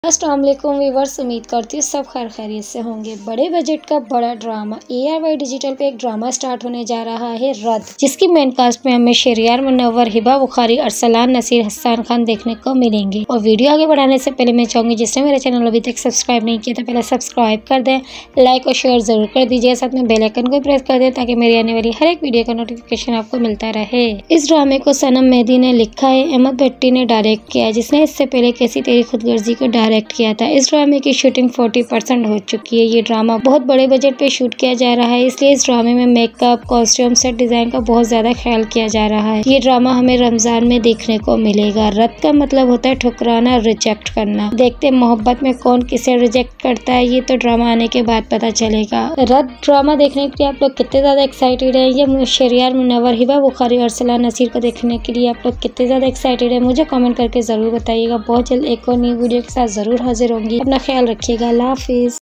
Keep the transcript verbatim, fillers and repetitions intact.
अस्सलाम वालेकुम व्यूअर्स, उम्मीद करती हूँ सब खैर खैरियत से होंगे। बड़े बजट का बड़ा drama A R Y digital पे एक ड्रामा स्टार्ट होने जा रहा है रद्द, जिसकी मेन कास्ट में हमें शहरयार मुनव्वर, हिबा बुखारी, अरसलान नसीर, हसन खान देखने को मिलेंगे। और वीडियो आगे बढ़ाने से पहले मैं चाहूंगी जिसने मेरा चैनल अभी तक सब्सक्राइब नहीं किया तो पहले सब्सक्राइब कर दें, लाइक और शेयर जरूर कर दीजिए, साथ में बेल आइकन को प्रेस कर दें ताकि मेरी आने वाली हर एक वीडियो का नोटिफिकेशन आपको मिलता रहे। इस ड्रामे को सनम मेहदी ने लिखा है, अहमद भट्टी ने डायरेक्ट किया, जिसने इससे पहले कैसी तेरी खुदगर्जी को डायरेक्ट किया था। इस ड्रामे की शूटिंग चालीस परसेंट हो चुकी है। ये ड्रामा बहुत बड़े बजट पे शूट किया जा रहा है, इसलिए इस ड्रामे में मेकअप, कॉस्ट्यूम, सेट डिजाइन का बहुत ज्यादा ख्याल किया जा रहा है। ये ड्रामा हमें रमजान में देखने को मिलेगा। रद्द का मतलब होता है ठुकराना, रिजेक्ट करना। देखते हैं मोहब्बत में कौन किसे रिजेक्ट करता है, ये तो ड्रामा आने के बाद पता चलेगा। रद्द ड्रामा देखने के लिए आप लोग कितने ज्यादा एक्साइटेड है? ये शहरयार मुनव्वर, हिबा बुखारी और अरसलान नसीर को देखने के लिए आप लोग कितने ज्यादा एक्साइटेड है, मुझे कमेंट करके जरूर बताइएगा। बहुत जल्द एक और नई वीडियो के साथ जरूर हाजिर होंगी। अपना ख्याल रखिएगा। अल्लाह हाफिज।